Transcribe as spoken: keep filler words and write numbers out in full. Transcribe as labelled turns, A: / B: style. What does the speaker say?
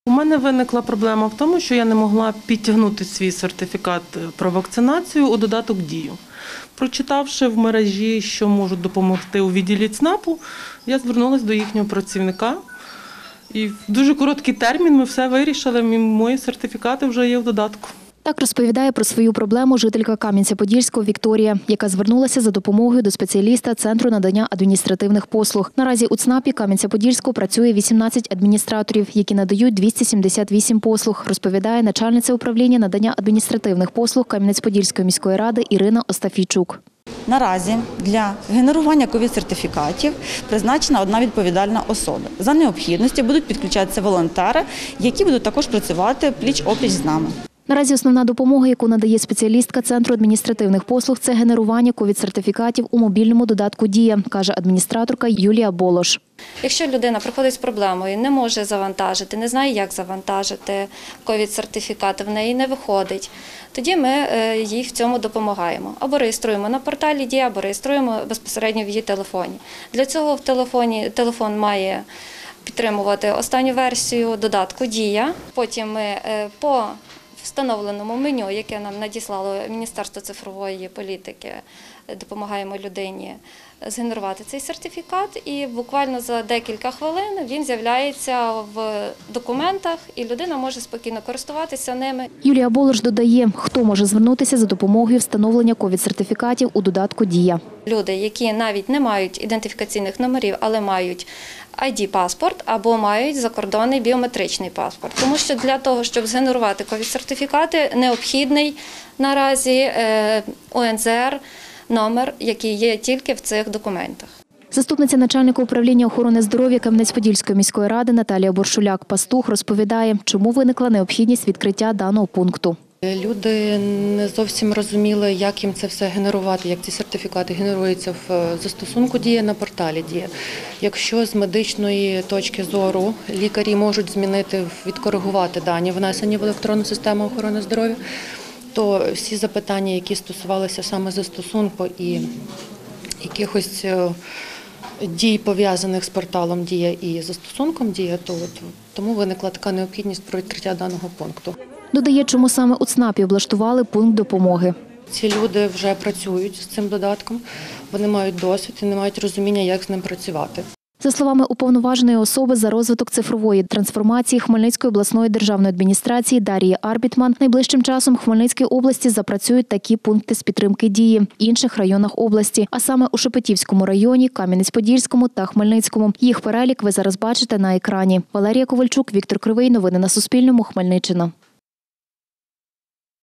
A: У мене виникла проблема в тому, що я не могла підтягнути свій сертифікат про вакцинацію у додаток «Дію». Прочитавши в мережі, що можуть допомогти у відділі ЦНАПу, я звернулася до їхнього працівника. І в дуже короткий термін ми все вирішили, мої сертифікати вже є в додатку.
B: Так розповідає про свою проблему жителька Кам'янця-Подільського Вікторія, яка звернулася за допомогою до спеціаліста Центру надання адміністративних послуг. Наразі у ЦНАПі Кам'янця-Подільського працює вісімнадцять адміністраторів, які надають двісті сімдесят вісім послуг, розповідає начальниця управління надання адміністративних послуг Кам'янець-Подільської міської ради Ірина Остафійчук.
C: Наразі для генерування ковід-сертифікатів призначена одна відповідальна особа. За необхідності будуть підключатися волонтери, які будуть також працювати пліч-опліч з нами.
B: Наразі основна допомога, яку надає спеціалістка Центру адміністративних послуг, це генерування ковід-сертифікатів у мобільному додатку «Дія», каже адміністраторка Юлія Болош.
D: Якщо людина приходить з проблемою, не може завантажити, не знає, як завантажити ковід-сертифікат, в неї не виходить, тоді ми їй в цьому допомагаємо. Або реєструємо на порталі «Дія», або реєструємо безпосередньо в її телефоні. Для цього в телефоні телефон має підтримувати останню версію додатку «Дія». Потім ми по встановленому меню, яке нам надіслало Міністерство цифрової політики, допомагаємо людині згенерувати цей сертифікат, і буквально за декілька хвилин він з'являється в документах, і людина може спокійно користуватися ними.
B: Юлія Болош додає, хто може звернутися за допомогою встановлення ковід-сертифікатів у додатку «Дія».
D: Люди, які навіть не мають ідентифікаційних номерів, але мають ай ді-паспорт або мають закордонний біометричний паспорт. Тому що для того, щоб згенерувати ковід-сертифікати, необхідний наразі о ен зет ер номер, який є тільки в цих документах.
B: Заступниця начальника управління охорони здоров'я Кам'янець-Подільської міської ради Наталія Боршуляк-Пастух розповідає, чому виникла необхідність відкриття даного пункту.
E: Люди не зовсім розуміли, як їм це все генерувати, як ці сертифікати генеруються в застосунку «Дія» на порталі «Дія». Якщо з медичної точки зору лікарі можуть змінити, відкоригувати дані, внесені в електронну систему охорони здоров'я, то всі запитання, які стосувалися саме застосунку і якихось дій, пов'язаних з порталом «Дія» і застосунком «Дія», то от, тому виникла така необхідність про відкриття даного пункту.
B: Додає, чому саме у ЦНАПі облаштували пункт допомоги.
E: Ці люди вже працюють з цим додатком, вони мають досвід і не мають розуміння, як з ним працювати.
B: За словами уповноваженої особи за розвиток цифрової трансформації Хмельницької обласної державної адміністрації Дар'ї Арбітман, найближчим часом в Хмельницькій області запрацюють такі пункти з підтримки «Дії» в інших районах області, а саме у Шепетівському районі, Кам'янець-Подільському та Хмельницькому. Їх перелік ви зараз бачите на екрані. Валерія Ковальчук, Віктор Кривий. Новини на Суспільному. Хмельниччина.